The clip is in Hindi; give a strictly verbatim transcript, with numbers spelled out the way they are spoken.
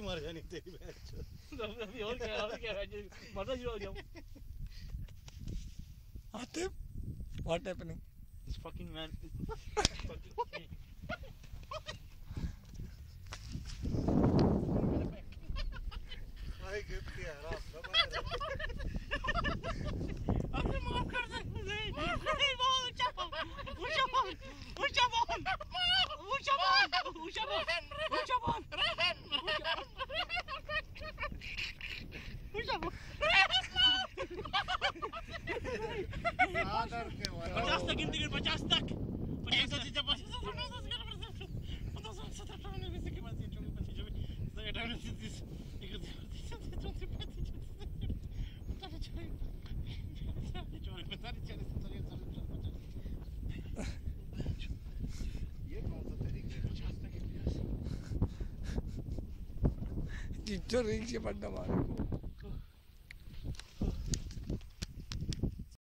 मर जानी तेरी बहन। अभी और क्या और क्या मरना शुरू हो गया। Atif, what happening? This fucking man is fucking me. भाई गिफ्ट किया रात अबे माफ कर दे। नहीं नहीं बोल ऊंचा बोल ऊंचा बोल ऊंचा बोल ऊंचा बोल ऊंचा बोल ऊंचा बोल ऊंचा बोल पचास तक गिनती कर पचास तक पचास तक पचास पचास ये कौन सा तरीका है? पचास तक चिट्ठो रिंग से पड़ना मारे को।